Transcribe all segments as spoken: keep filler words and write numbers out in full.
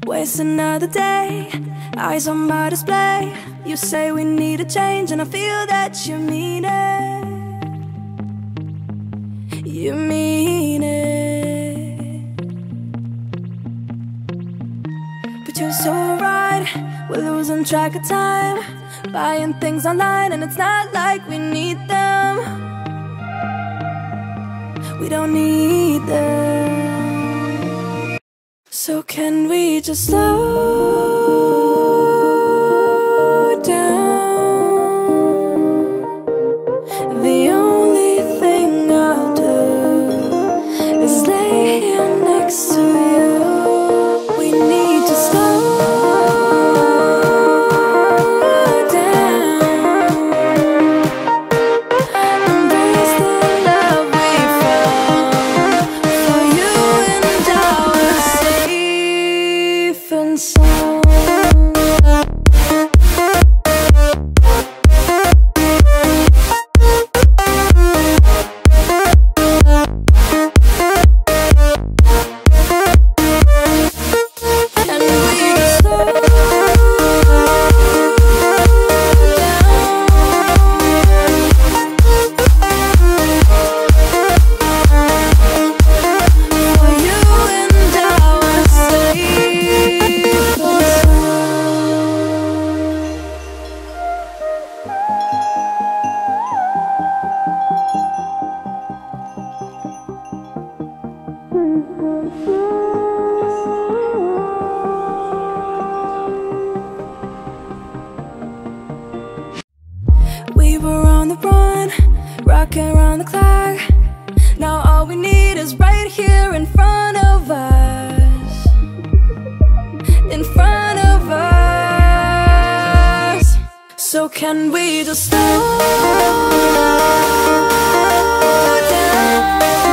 Waste another day, eyes on my display. You say we need a change, and I feel that you mean it. You mean it. But you're so right, we're losing track of time, buying things online, and it's not like we need them. We don't need them. So can we just slow down? The only thing I'll do is lay here next to you. We need to slow down, embrace the love we found. For you and I were safe and sound. We were on the run, rocking around the clock. Now all we need is right here in front of us. In front of us. So can we just slow down?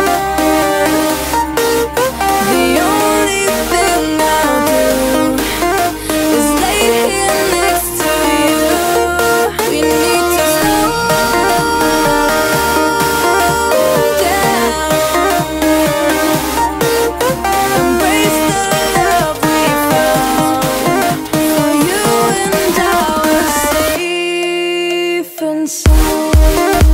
The only thing I'll do is lay here next to you. We need to slow down, embrace the love we found. For you and I were safe and sound.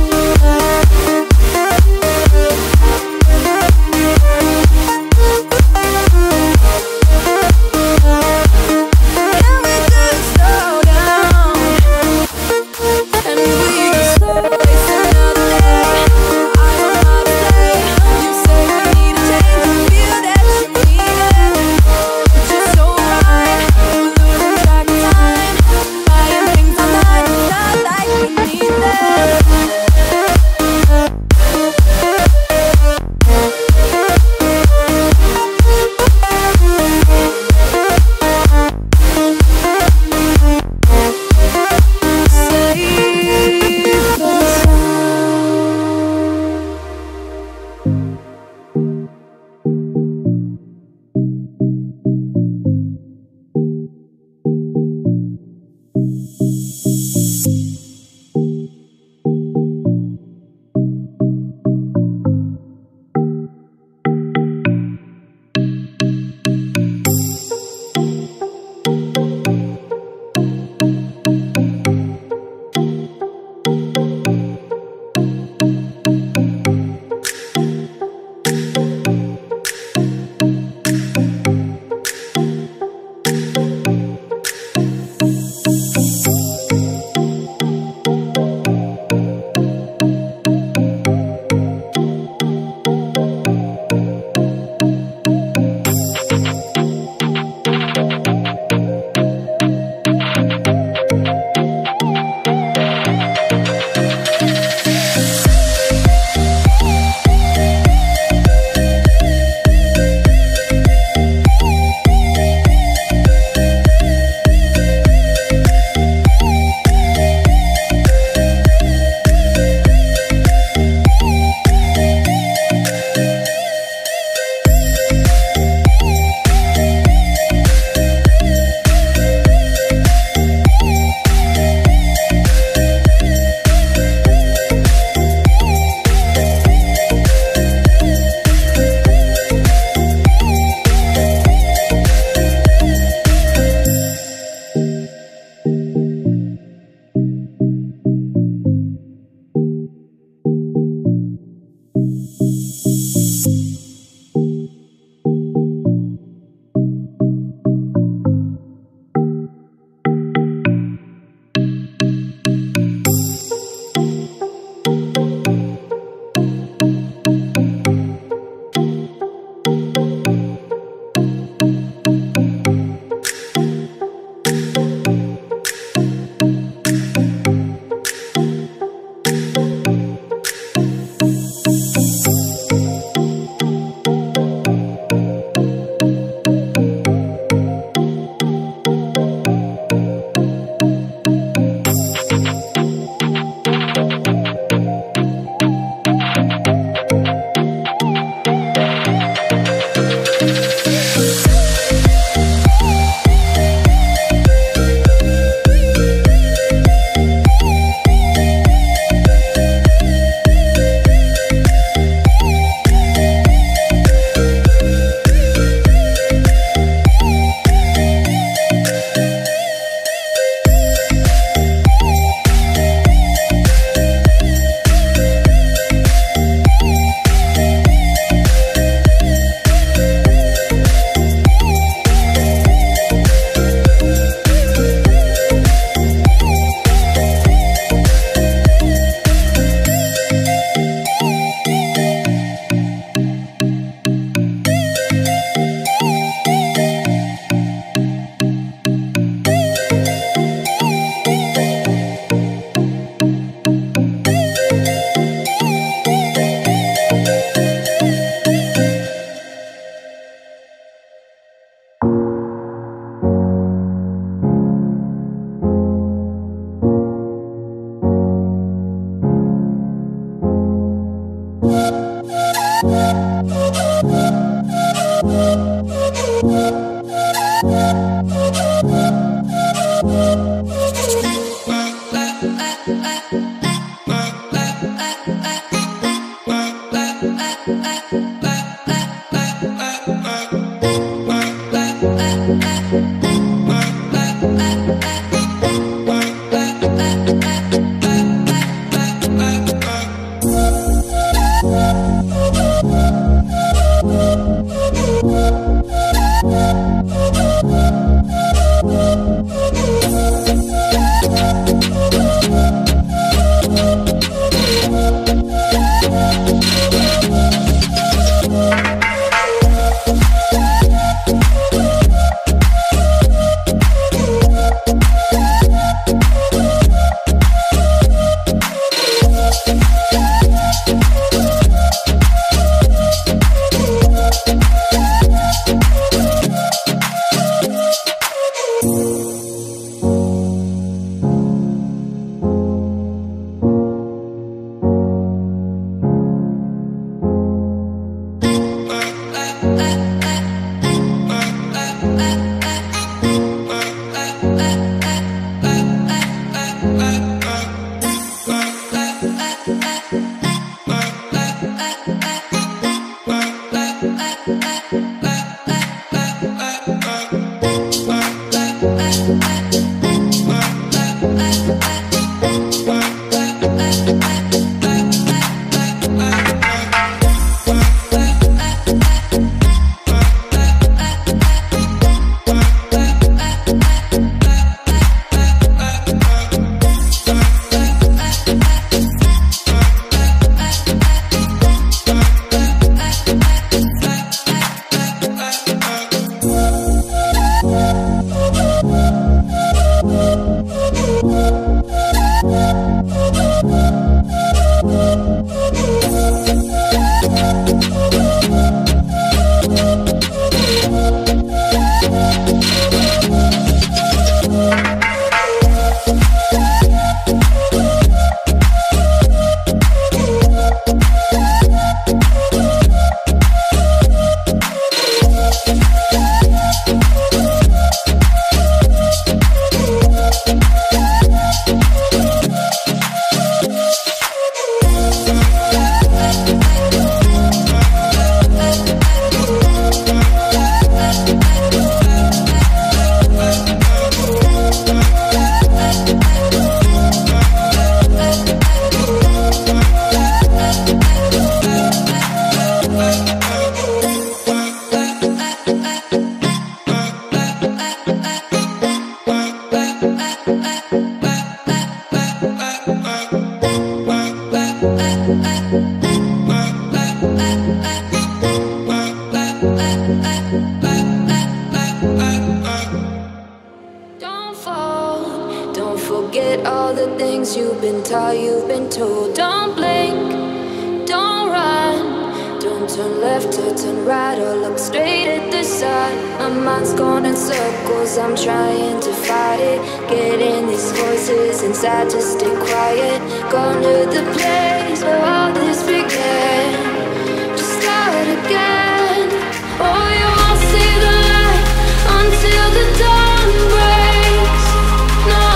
Don't fall, don't forget all the things you've been taught, you've been told. Don't blink, don't run, don't turn left or turn right or look straight at the sun. My mind's going in circles, I'm trying to fight it. Getting these voices inside to stay quiet. Gone to the place where all this began. Just start again. Oh, you won't see the light until the dawn breaks. No,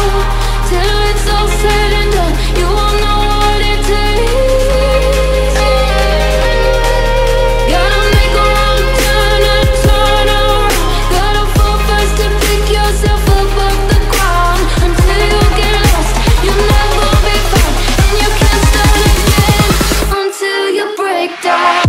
till it's all said and done, you won't know what it takes. Gotta make a wrong turn and turn around. Gotta fall first to pick yourself up off the ground. Until you get lost, you'll never be found. And you can't start again until you break down.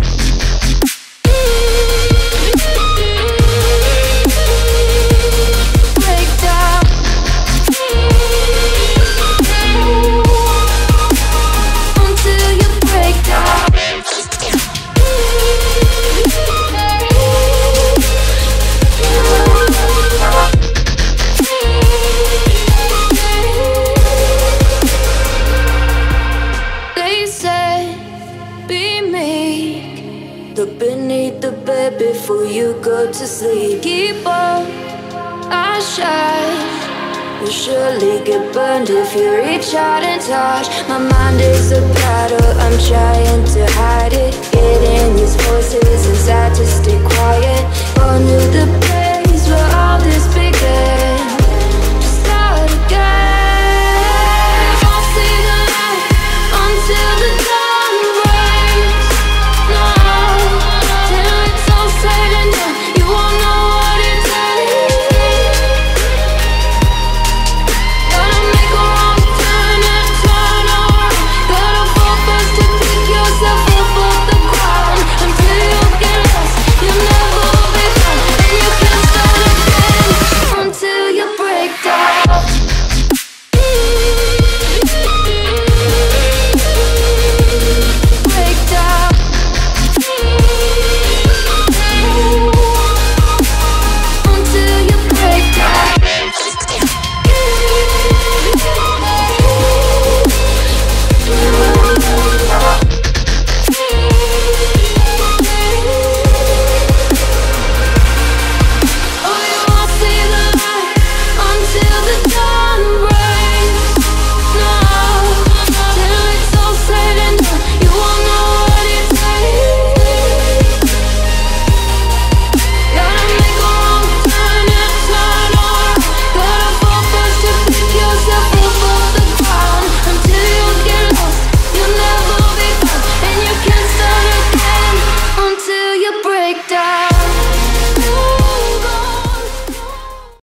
Look beneath the bed before you go to sleep. Keep on, I shine. You'll surely get burned if you reach out and touch. My mind is a battle, I'm trying to hide it. Getting these voices inside to stay quiet. Oh,